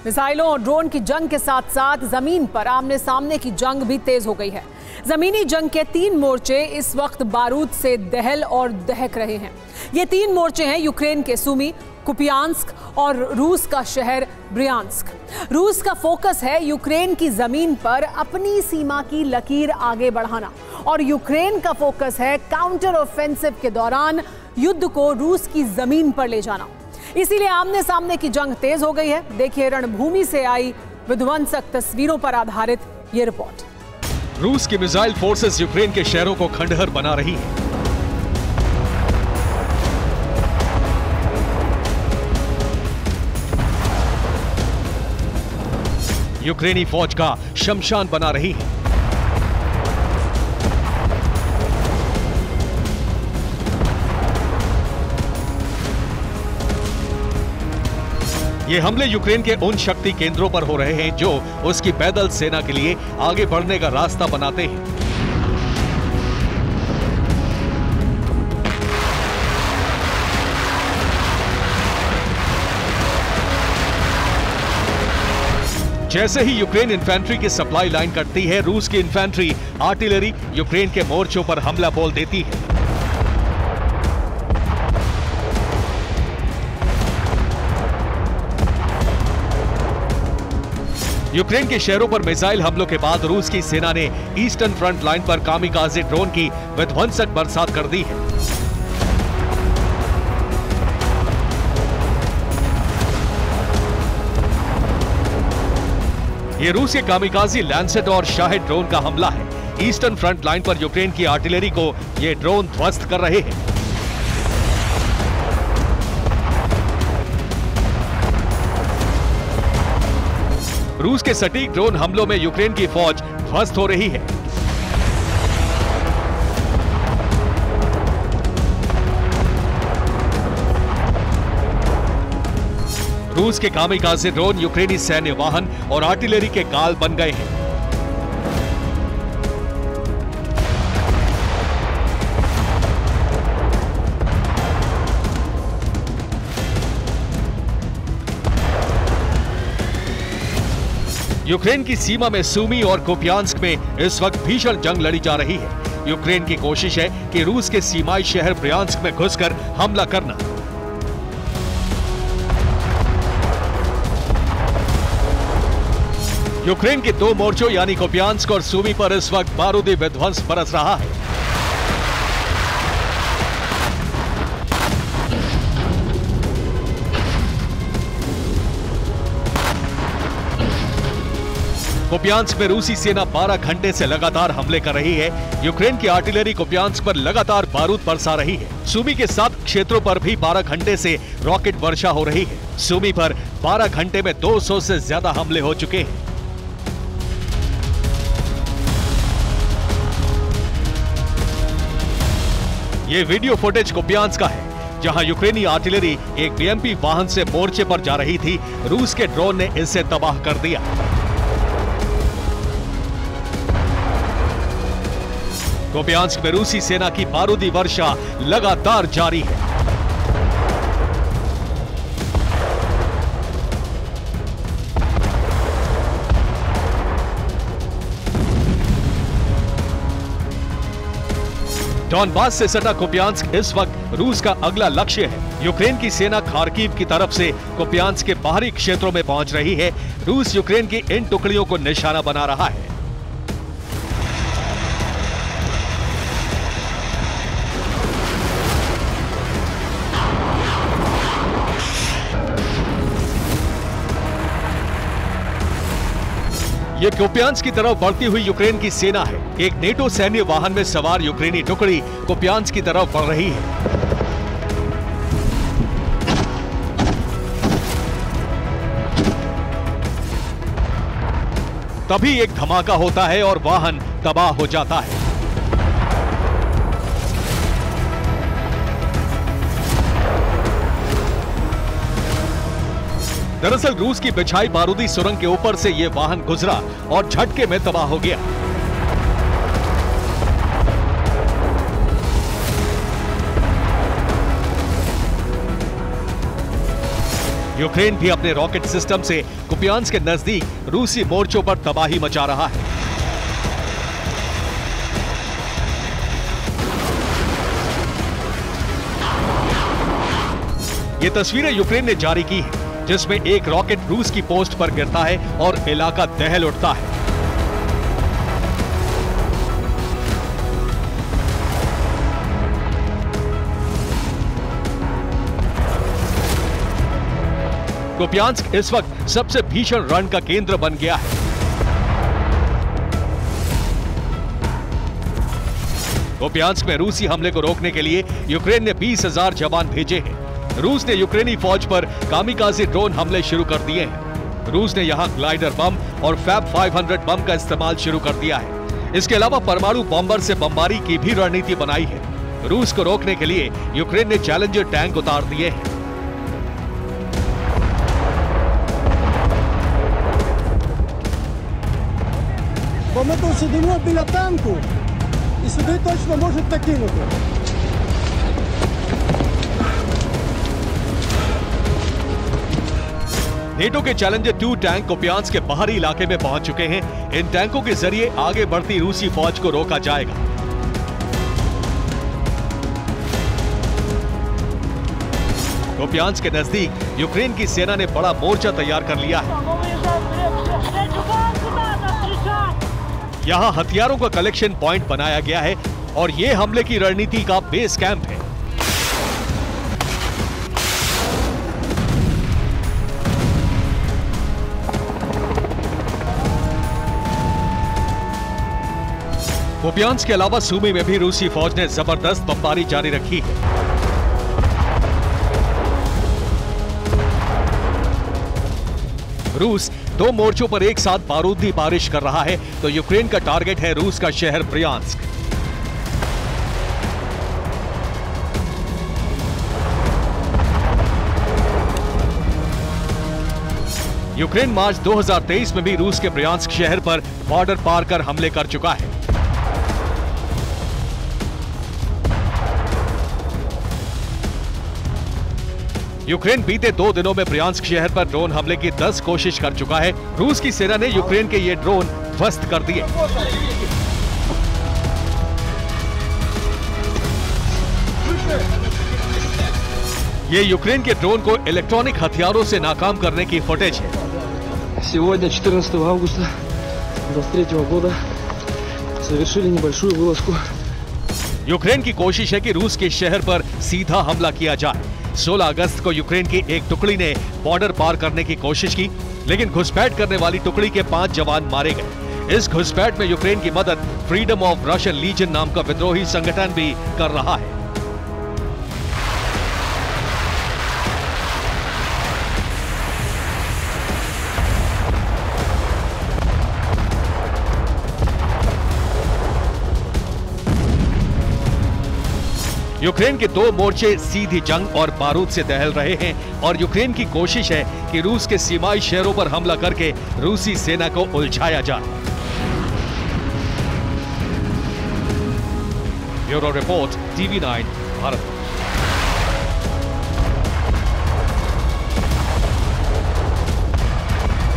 मिसाइलों और ड्रोन की जंग के साथ साथ जमीन पर आमने सामने की जंग भी तेज हो गई है। जमीनी जंग के 3 मोर्चे इस वक्त बारूद से दहल और दहक रहे हैं। ये 3 मोर्चे हैं यूक्रेन के सुमी, कुपियांस्क और रूस का शहर ब्रियांस्क। रूस का फोकस है यूक्रेन की जमीन पर अपनी सीमा की लकीर आगे बढ़ाना और यूक्रेन का फोकस है काउंटर ऑफेंसिव के दौरान युद्ध को रूस की जमीन पर ले जाना। इसीलिए आमने सामने की जंग तेज हो गई है। देखिए रणभूमि से आई विध्वंसक तस्वीरों पर आधारित ये रिपोर्ट। रूस की मिसाइल फोर्सेस यूक्रेन के शहरों को खंडहर बना रही है। यूक्रेनी फौज का शमशान बना रही है। ये हमले यूक्रेन के उन शक्ति केंद्रों पर हो रहे हैं जो उसकी पैदल सेना के लिए आगे बढ़ने का रास्ता बनाते हैं। जैसे ही यूक्रेन इन्फेंट्री की सप्लाई लाइन कटती है, रूस की इन्फेंट्री आर्टिलरी यूक्रेन के मोर्चों पर हमला बोल देती है। यूक्रेन के शहरों पर मिसाइल हमलों के बाद रूस की सेना ने ईस्टर्न फ्रंट लाइन पर कामिकाज़े ड्रोन की विध्वंसक बरसात कर दी है। ये रूस के कामिकाज़ी लैंसेट और शाहिद ड्रोन का हमला है। ईस्टर्न फ्रंट लाइन पर यूक्रेन की आर्टिलरी को ये ड्रोन ध्वस्त कर रहे हैं। रूस के सटीक ड्रोन हमलों में यूक्रेन की फौज ध्वस्त हो रही है। रूस के कामिकाज़े ड्रोन यूक्रेनी सैन्य वाहन और आर्टिलरी के गाल बन गए हैं। यूक्रेन की सीमा में सुमी और कुपियांस्क में इस वक्त भीषण जंग लड़ी जा रही है। यूक्रेन की कोशिश है कि रूस के सीमाई शहर ब्रियांस्क में घुसकर हमला करना। यूक्रेन के 2 मोर्चों यानी कुपियांस्क और सुमी पर इस वक्त बारूदी विध्वंस बरस रहा है। कुपियांस्क में रूसी सेना 12 घंटे से लगातार हमले कर रही है। यूक्रेन की आर्टिलरी कुपियांस्क पर लगातार बारूद बरसा रही है। सुमी के 7 क्षेत्रों पर भी 12 घंटे से रॉकेट वर्षा हो रही है। सुमी पर 12 घंटे में 200 से ज्यादा हमले हो चुके हैं। ये वीडियो फुटेज कुपियांस्क का है, जहां यूक्रेनी आर्टिलरी एक बीएमपी वाहन से मोर्चे पर जा रही थी। रूस के ड्रोन ने इसे तबाह कर दिया। कुपियांस्क में रूसी सेना की बारूदी वर्षा लगातार जारी है। डॉनबास से सटा कुपियांस्क इस वक्त रूस का अगला लक्ष्य है। यूक्रेन की सेना खार्किव की तरफ से कुपियांस्क के बाहरी क्षेत्रों में पहुंच रही है। रूस यूक्रेन की इन टुकड़ियों को निशाना बना रहा है। ये कुपियांस्क की तरफ बढ़ती हुई यूक्रेन की सेना है। एक नेटो सैन्य वाहन में सवार यूक्रेनी टुकड़ी कुपियांस्क की तरफ बढ़ रही है। तभी एक धमाका होता है और वाहन तबाह हो जाता है। दरअसल रूस की बिछाई बारूदी सुरंग के ऊपर से यह वाहन गुजरा और झटके में तबाह हो गया। यूक्रेन भी अपने रॉकेट सिस्टम से कुपियांस्क के नजदीक रूसी मोर्चों पर तबाही मचा रहा है। ये तस्वीरें यूक्रेन ने जारी की है, जिसमें एक रॉकेट रूस की पोस्ट पर गिरता है और इलाका दहल उठता है। कुपियांस्क इस वक्त सबसे भीषण रण का केंद्र बन गया है। कुपियांस्क में रूसी हमले को रोकने के लिए यूक्रेन ने 20,000 जवान भेजे हैं। रूस ने यूक्रेनी फौज पर कामिकाज़े ड्रोन हमले शुरू कर दिए हैं। रूस ने यहां ग्लाइडर बम और फैब 500 बम का इस्तेमाल शुरू कर दिया है। इसके अलावा परमाणु बॉम्बर से बमबारी की भी रणनीति बनाई है। रूस को रोकने के लिए यूक्रेन ने चैलेंजर टैंक उतार दिए हैं। Бо ми тут сидимо біля танку, і сюди точно можуть накинути. नेटो के चैलेंजर 2 टैंक कुपियांस्क के बाहरी इलाके में पहुंच चुके हैं। इन टैंकों के जरिए आगे बढ़ती रूसी फौज को रोका जाएगा। कुपियांस्क के नजदीक यूक्रेन की सेना ने बड़ा मोर्चा तैयार कर लिया है। यहाँ हथियारों का कलेक्शन पॉइंट बनाया गया है और ये हमले की रणनीति का बेस कैंप है। कुपियांस्क के अलावा सूमी में भी रूसी फौज ने जबरदस्त बमबारी जारी रखी है। रूस 2 मोर्चों पर एक साथ बारूदी बारिश कर रहा है, तो यूक्रेन का टारगेट है रूस का शहर ब्रियांस्क। यूक्रेन मार्च 2023 में भी रूस के ब्रियांस्क शहर पर बॉर्डर पार कर हमले कर चुका है। यूक्रेन बीते 2 दिनों में ब्रियांस्क शहर पर ड्रोन हमले की 10 कोशिश कर चुका है। रूस की सेना ने यूक्रेन के ये ड्रोन ध्वस्त कर दिए। ये यूक्रेन के ड्रोन को इलेक्ट्रॉनिक हथियारों से नाकाम करने की फुटेज है। Сегодня, 14 августа 2023 года, совершили небольшую вылазку. यूक्रेन की कोशिश है कि रूस के शहर पर सीधा हमला किया जाए। 16 अगस्त को यूक्रेन की एक टुकड़ी ने बॉर्डर पार करने की कोशिश की, लेकिन घुसपैठ करने वाली टुकड़ी के 5 जवान मारे गए। इस घुसपैठ में यूक्रेन की मदद फ्रीडम ऑफ रशियन लीजन नाम का विद्रोही संगठन भी कर रहा है। यूक्रेन के 2 मोर्चे सीधी जंग और बारूद से दहल रहे हैं और यूक्रेन की कोशिश है कि रूस के सीमाई शहरों पर हमला करके रूसी सेना को उलझाया जाए। Bureau report, TV9 Bharat.